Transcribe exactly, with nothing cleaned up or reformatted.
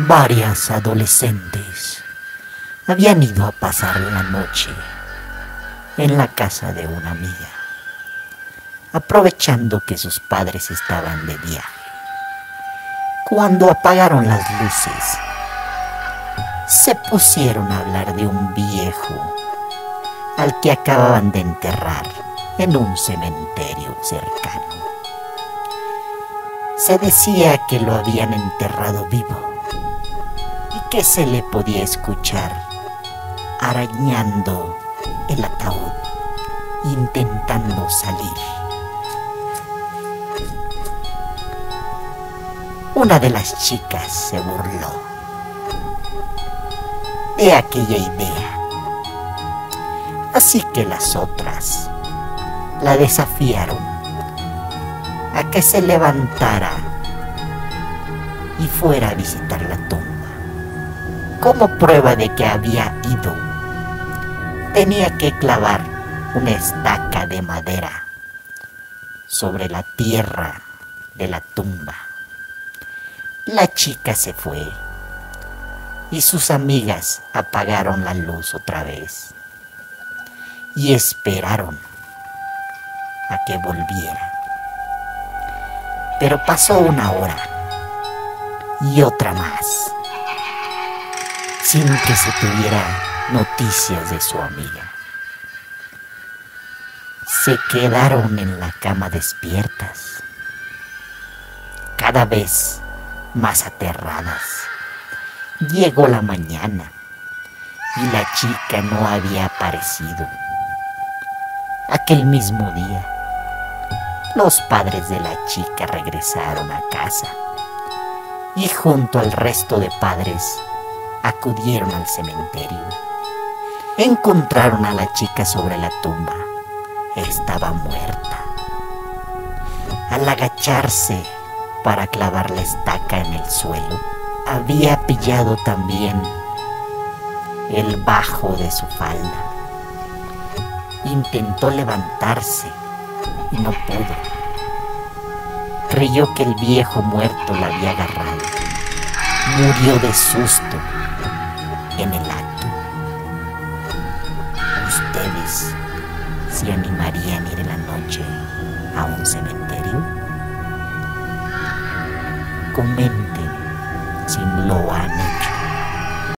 Varias adolescentes habían ido a pasar la noche en la casa de una amiga, aprovechando que sus padres estaban de viaje. Cuando apagaron las luces, se pusieron a hablar de un viejo al que acababan de enterrar en un cementerio cercano. Se decía que lo habían enterrado vivo y que se le podía escuchar arañando el ataúd, intentando salir. Una de las chicas se burló de aquella idea, así que las otras la desafiaron a que se levantara y fuera a visitar la tumba. Como prueba de que había ido, tenía que clavar una estaca de madera sobre la tierra de la tumba. La chica se fue y sus amigas apagaron la luz otra vez y esperaron a que volviera. Pero pasó una hora y otra más sin que se tuviera noticias de su amiga. Se quedaron en la cama despiertas, cada vez más aterradas. Llegó la mañana y la chica no había aparecido. Aquel mismo día, los padres de la chica regresaron a casa y junto al resto de padres acudieron al cementerio. Encontraron a la chica sobre la tumba. Estaba muerta. Al agacharse para clavar la estaca en el suelo, había pillado también el bajo de su falda. Intentó levantarse y no pudo. Creyó que el viejo muerto la había agarrado. Murió de susto en el acto. ¿Ustedes se animarían a ir en la noche a un cementerio? Comenten si lo han